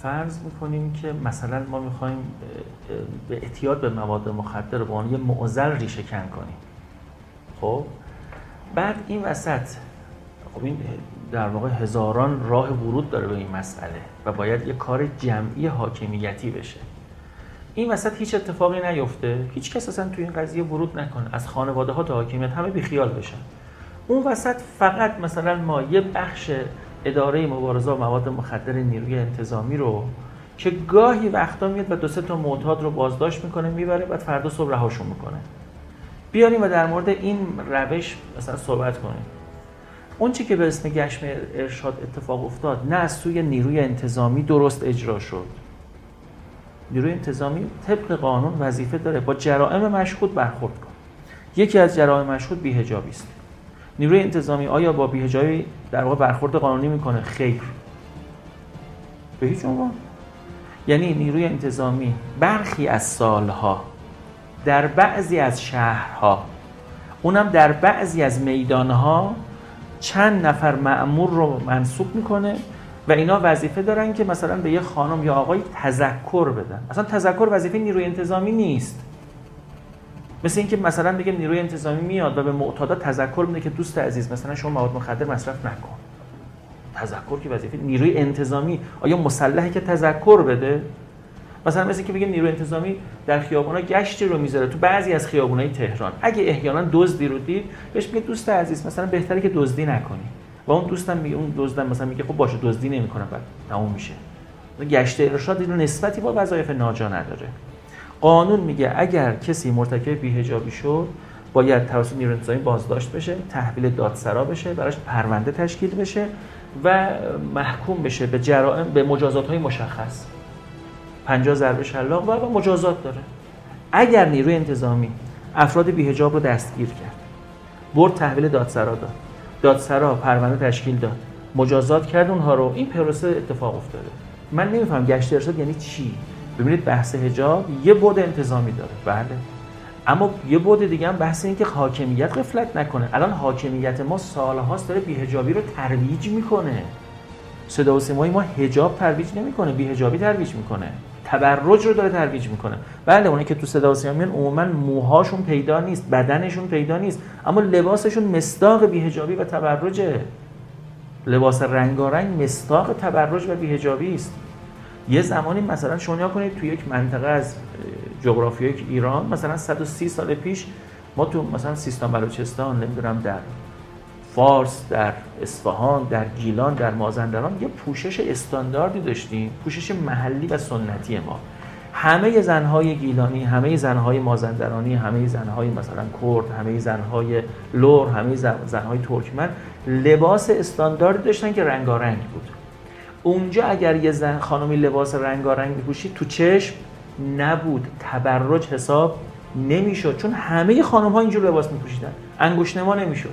فرض میکنیم که مثلا ما میخوایم به اعتیاد به مواد مخدر به عنوان یه معضل ریشه کن کنیم. خب بعد این وسط خب این در واقع هزاران راه ورود داره به این مسئله و باید یه کار جمعی حاکمیتی بشه. این وسط هیچ اتفاقی نیفته، هیچ کس اصلا توی این قضیه ورود نکنه، از خانواده ها تا حاکمیت همه بیخیال بشن. اون وسط فقط مثلا ما یه بخش اداره مبارزه با مواد مخدر نیروی انتظامی رو که گاهی وقتا میاد و 2-3 تا معتاد رو بازداشت میکنه میبره، بعد فردا صبح رهاشون میکنه، بیاریم و در مورد این روش مثلا صحبت کنیم. اون چی که به اسم گشت ارشاد اتفاق افتاد نه از سوی نیروی انتظامی درست اجرا شد. نیروی انتظامی طبق قانون وظیفه داره با جرائم مشهود برخورد کنه. یکی از جرائم مشهود بی‌حجابی است. نیروی انتظامی آیا با بی‌حجابی در واقع برخورد قانونی میکنه؟ خیر، به هیچ عنوان. یعنی نیروی انتظامی برخی از سالها در بعضی از شهرها، اونم در بعضی از میدانها، چند نفر مأمور رو منصوب میکنه و اینا وظیفه دارن که مثلا به یه خانم یا آقای تذکر بدن. اصلا تذکر وظیفه نیروی انتظامی نیست. مثل اینکه مثلا بگیم نیروی انتظامی میاد و به معتادا تذکر میده که دوست عزیز مثلا شما مواد مخدر مصرف نکن. تذکر که وظیفه نیروی انتظامی، آیا مسلحه که تذکر بده؟ مثلا مثل اینکه بگیم نیروی انتظامی در خیابونا گشتی رو میذاره تو بعضی از خیابونای تهران، اگه احیانا دزدی رو دید بهش میگه دوست عزیز مثلا بهتره که دزدی نکنی، و اون دوستم میگه، اون دزدم مثلا میگه خب باشه دزدی نمیکنم، بعد تموم میشه. گشت ارشاد اینو نسبتی با وظایف ناجا نداره. قانون میگه اگر کسی مرتکب بی‌حجابی شد باید توسط نیروی انتظامی بازداشت بشه، تحویل دادسرا بشه، براش پرونده تشکیل بشه و محکوم بشه به جرائم، به مجازات‌های مشخص، 50 ضرب شلاق و مجازات داره. اگر نیروی انتظامی افراد بی‌حجاب رو دستگیر کرد، برد تحویل دادسرا داد، دادسرا پرونده تشکیل داد، مجازات کرد اونها رو، این پروسه اتفاق افتاده. من نمیفهم گشت ارشاد یعنی چی؟ ببینید بحث حجاب یه بعد انتظامی داره، بله، اما یه بعد دیگه هم بحث اینه که حاکمیت غفلت نکنه. الان حاکمیت ما سالهاست داره بی‌حجابی رو ترویج میکنه. صدا و سیمای ما حجاب ترویج نمیکنه، بی‌حجابی ترویج میکنه، تبرج رو داره ترویج میکنه. بله اونایی که تو صدا و سیما میان عموما موهاشون پیدا نیست، بدنشون پیدا نیست، اما لباسشون مصداق بی‌حجابی و تبرجه. لباس رنگارنگ مصداق تبرج و بی‌حجابی است. یه زمانی مثلا شما نگاه کنید توی یک منطقه از جغرافیای ایران، مثلا 130 سال پیش ما تو مثلا سیستان بلوچستان، نمیدونم در فارس، در اصفهان، در گیلان، در مازندران یه پوشش استانداردی داشتیم، پوشش محلی و سنتی ما. همه زنهای گیلانی، همه زنهای مازندرانی، همه زنهای مثلا کرد، همه زنهای لور، همه زنهای ترکمن لباس استانداردی داشتن که رنگارنگ بود. اونجا اگر یه زن خانمی لباس رنگارنگ می‌پوشید تو چشم نبود، تبرج حساب نمیشد، چون همه خانم‌ها اینجور لباس می‌پوشیدن، انگشت‌نما نمیشد.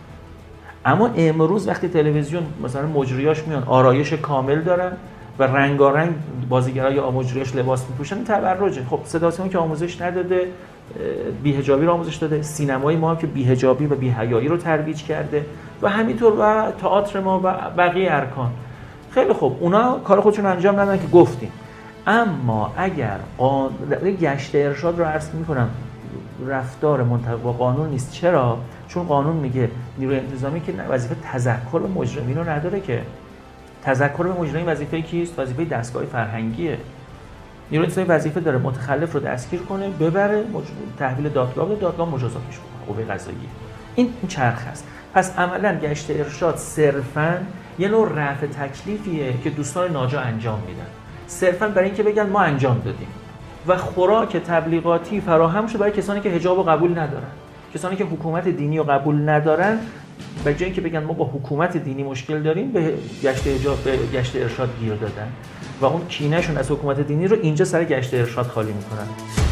اما امروز وقتی تلویزیون مثلا مجریاش میان آرایش کامل دارن و رنگارنگ بازیگرای مجریاش لباس می‌پوشن، تبرجه. خب صدا و سیما که آموزش نداده، بی‌حجابی رو آموزش داده، سینمای ما هم که بی‌حجابی و بی‌حیایی رو ترویج کرده و همینطور و تئاتر ما و بقیه ارکان. خیلی خوب، اونا کار خودشون انجام ندادن که گفتیم. اما اگر گشت ارشاد رو عرض می‌کنم رفتار منطبق با قانون نیست. چرا؟ چون قانون میگه نیروی انتظامی که وظیفه تذکر به مجرمین رو نداره، که تذکر به مجرمین وظیفه کیست؟ وظیفه دستگاه فرهنگیه. نیروی انتظامی وظیفه داره متخلف رو دستگیر کنه، ببره تحویل دادگاه بده، دادگاه مجازاتش کنه، قوه قضاییه. این چرخ است. پس عملاً گشت ارشاد صرفاً یه نوع رفع تکلیفیه که دوستان ناجا انجام میدن، صرفاً برای اینکه بگن ما انجام دادیم و خوراک تبلیغاتی فراهم شد برای کسانی که حجاب رو قبول ندارن. کسانی که حکومت دینی رو قبول ندارن به جای اینکه بگن ما با حکومت دینی مشکل داریم، به گشت ارشاد گیر دادن و اون کینه‌شون از حکومت دینی رو اینجا سر گشت ارشاد خالی میکنن.